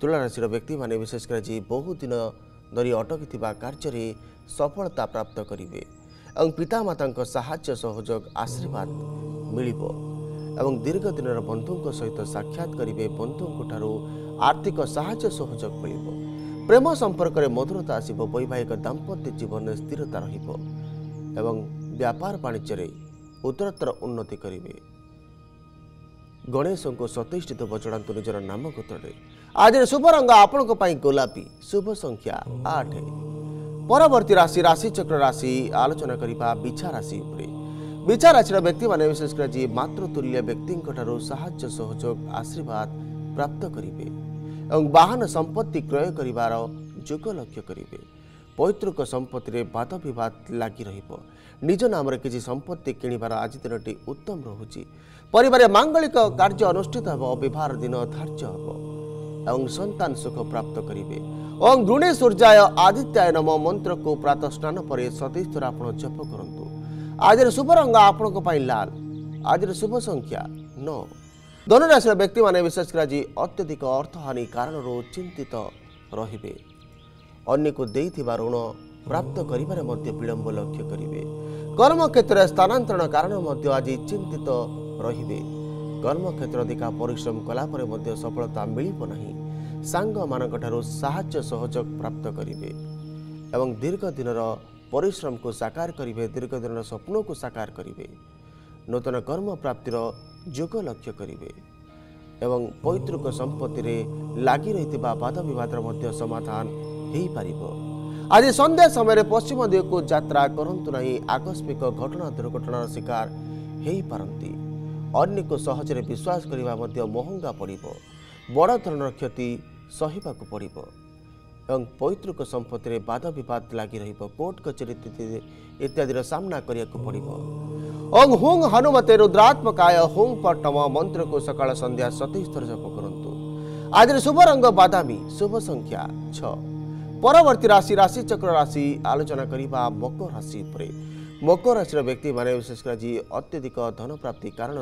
तुला राशि व्यक्ति माने विशेषकर आज बहुत दिन धरी अटकी कार्य सफलता प्राप्त करेंगे और पितामाता साहाय्य सहयोग आशीर्वाद मिलिबो एवं दीर्घ दिन बंधु सहित साक्षात करेंगे बंधु आर्थिक साहाय्य सहयोग मिलिबो प्रेम संपर्क में मधुरता आसिबो वैवाहिक दाम्पत्य जीवन में स्थिरता रहिबो एवं व्यापार वाणिज्य उत्तरोत्तर उन्नति करेंगे। गणेश को 27 दुब चढ़ातु निजर नाम गोत्र आज शुभ रंग आपण गोलापी शुभ संख्या 8 परवर्ती राशि राशि चक्र राशि आलोचना करबा बिछा राशि उपरे बिछा राशि व्यक्ति माने विशेषकर जी मातृतुल्य व्यक्ति साहाय्य सहयोग आशीर्वाद प्राप्त करेंगे और वाहन संपत्ति क्रय करिवार जोग लक्ष्य करेंगे। पैतृक संपत्ति रे वाद विवाद लगी रहिबो निज नाम रे किछि संपत्ति किनिबार आज दिनटी उत्तम रहुछि परिवार मांगलिक कार्य अनुष्ठित हो विवाह दिन धार्य हो एवं संतान सुख प्राप्त करेंगे। ओं गृणे सूर्याय आदित्याय नम मंत्र को प्रातः स्नान पर 27 थर आपण जप करंतु। आज शुभ रंग आपण लाल आज शुभ संख्या 9 धनुराशि व्यक्ति माने विशेषकर आज अत्यधिक अर्थहानि कारण चिंतित रहिबे अन्य को देइथिबा ऋण प्राप्त करिबारे मध्य विलंब लक्ष्य करेंगे। कर्म क्षेत्र स्थानांतरण कारण मध्य आज चिंतित रहिबे कर्म क्षेत्र अधिका परिश्रम कला परे मध्य सफलता मिलिबो नाही सांग मानक ठारो साहाय्य सहयोग प्राप्त करेंगे एवं दीर्घ दिनर परिश्रम को साकार करेंगे दीर्घ दिनर स्वप्न को साकार करेंगे नूतन कर्म प्राप्तिर जोग लक्ष्य करेंगे एवं पैतृक संपत्ति रे लागी रहितबा वाद विवाद मध्य समाधान हेई पारिबो। आज संध्या समय पश्चिम दिग को यात्रा करंतु नहीं आकस्मिक घटना दुर्घटनार शिकार हेई पारंती अन्य को सहजरे विश्वास करबा मध्य महंगा पड़िबो बड़ धरणर क्षति सहिबाकु पड़िबो एवं पैतृक संपत्ति रे वाद विवाद लागी रहिबो कोर्ट कचेरी इत्यादि सामना करियाकु पड़िबो। ओं हुं हनुमते रुद्रात्मकाय हुं पट्टम मंत्र को सकाळ संध्या 27 थर जप करंतु। आज शुभ रंग बादामी शुभ संख्या 6 परवर्ती राशि राशि चक्र राशि आलोचना करबा मकर राशि उपरे मकर राशि व्यक्ति माने विशेषकर जी अत्यधिक धन प्राप्ति कारण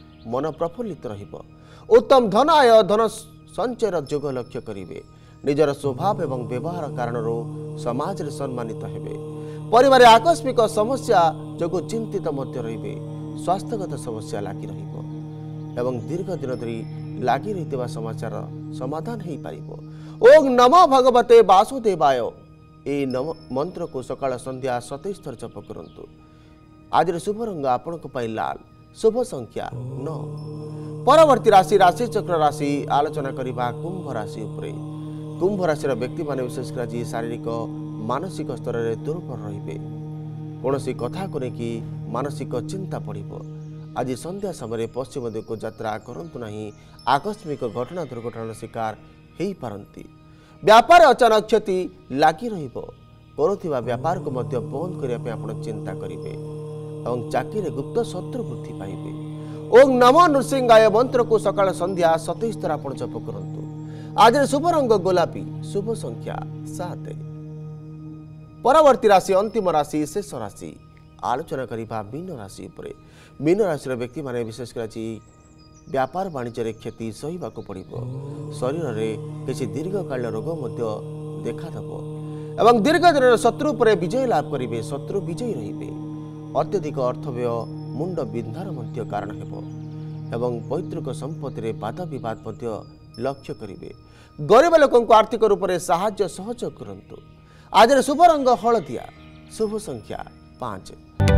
मन प्रफुल्लित रहिबो उत्तम धन आय धन संचयर जोग लक्ष्य करेंगे निजर स्वभाव एवं व्यवहार कारण समाज रे सम्मानित हेबे परिवार आकस्मिक समस्या जोग चिंतित मध्य रहिबे स्वास्थ्यगत समस्या लागी रहिबो एवं दीर्घ दिन धरी लागी रहितबा समस्यार समाधान हेई पारिबो। ओम नमो भगवते वासुदेवाय ए नम मंत्र को सकाळ संध्या 27 थर जप करंतु। आज शुभ रंग आपण लाल शुभ संख्या 9 परवर्ती राशि राशि चक्र राशि आलोचना करबा कुंभ राशि उपरे कुंभ राशि व्यक्ति माने विशेषकर आज शारीरिक मानसिक स्तर में दुर्बल रहिबे कौनसी कथा को लेकिन मानसिक चिंता पड़िबो। आज संध्या समय पश्चिम दिग को यात्रा करंतु नहीं आकस्मिक घटना दुर्घटनार शिकार हेई पारंती व्यापार अचानक क्षति लागी रहिबो करुथिबा व्यापार को मध्य बंद करिया पे आपण चिंता करिवे एवं चाकरी गुप्त शत्रु वृद्धि पाइबे। ओम नमो नृसिंहाय मंत्र को सकाळ संध्या 27 थर आपण जप करंतु। आज शुभ रंग गोलापी शुभ संख्या 7 परवर्ती राशि अंतिम राशि शेष राशि आलोचना करबा मीन राशि उपरे मीन राशि व्यक्ति माने विशेषकर आज व्यापार वाणिज्य क्षति सहिबाकु पड़िबो शरीर में किसी दीर्घकाल रोग मध्य देखादेबो एवं दीर्घ दिन शत्रु पर विजय लाभ करेंगे शत्रु विजयी रहिबे अत्यधिक अर्थ व्यय मुंड बिंधार मध्य कारण हेबो एवं पैतृक संपत्ति रे वाद विवाद मध्य लक्ष्य करेंगे गरीब लोकों को आर्थिक रूप से साहाय्य सहयोग करंतु। आज शुभ रंग हलदिया शुभ संख्या 5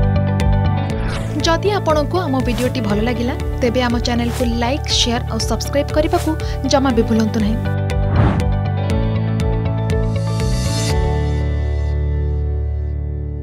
जदि आपंक आम भिडी भल लगा तेब आम चैनल को लाइक शेयर और सब्सक्राइब करने को जमा भी भूलु नहीं।